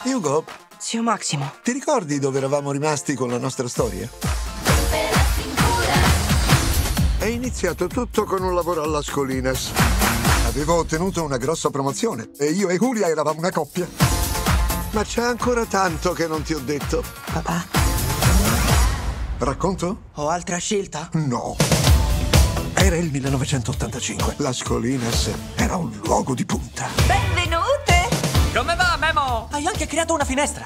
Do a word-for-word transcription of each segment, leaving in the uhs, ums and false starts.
Hugo, Zio Massimo, ti ricordi dove eravamo rimasti con la nostra storia? È iniziato tutto con un lavoro alla Scolinas. Avevo ottenuto una grossa promozione e io e Julia eravamo una coppia. Ma c'è ancora tanto che non ti ho detto. papà, Racconto? ho altra scelta? No. Era il millenovecentottantacinque. La Scolinas era un luogo di punta. Benvenute! Come va, Memo? Hai anche creato una finestra.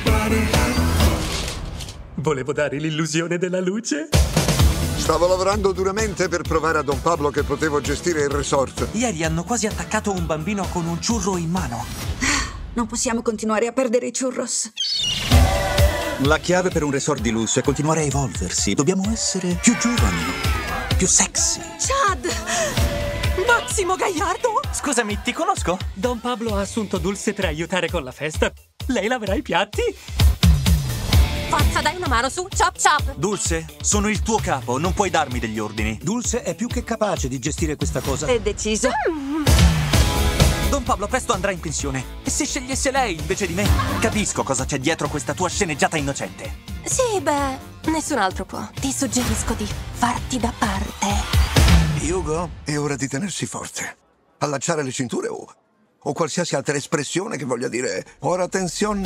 Volevo dare l'illusione della luce. Stavo lavorando duramente per provare a Don Pablo che potevo gestire il resort. Ieri hanno quasi attaccato un bambino con un ciurro in mano. Non possiamo continuare a perdere i churros. La chiave per un resort di lusso è continuare a evolversi. Dobbiamo essere più giovani, più sexy. Chad! Massimo Gagliardo? Scusami, ti conosco? Don Pablo ha assunto Dulce per aiutare con la festa. Lei laverà i piatti? Forza, dai una mano su, chop chop. Dulce, sono il tuo capo, non puoi darmi degli ordini. Dulce è più che capace di gestire questa cosa. È deciso. Don Pablo presto andrà in pensione. E se scegliesse lei invece di me? Capisco cosa c'è dietro questa tua sceneggiata innocente. Sì, beh, nessun altro può. Ti suggerisco di farti da parte. Hugo, è ora di tenersi forte. Allacciare le cinture o, o qualsiasi altra espressione che voglia dire ora tensione.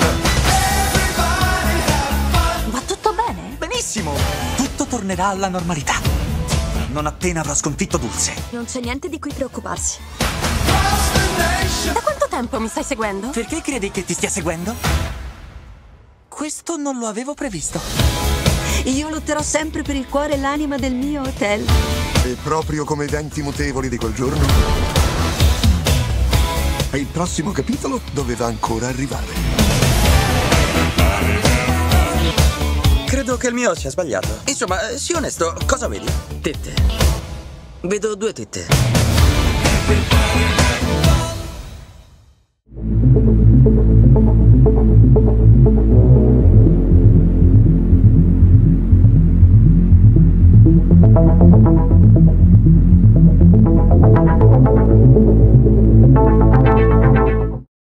Va tutto bene? Benissimo! Tutto tornerà alla normalità. Non appena avrò sconfitto Dulce. Non c'è niente di cui preoccuparsi. Da quanto tempo mi stai seguendo? Perché credi che ti stia seguendo? Questo non lo avevo previsto. Io lotterò sempre per il cuore e l'anima del mio hotel. E proprio come i denti mutevoli di quel giorno. E il prossimo capitolo doveva ancora arrivare. Credo che il mio sia sbagliato. Insomma, eh, sii onesto, cosa vedi? Tette. Vedo due tette.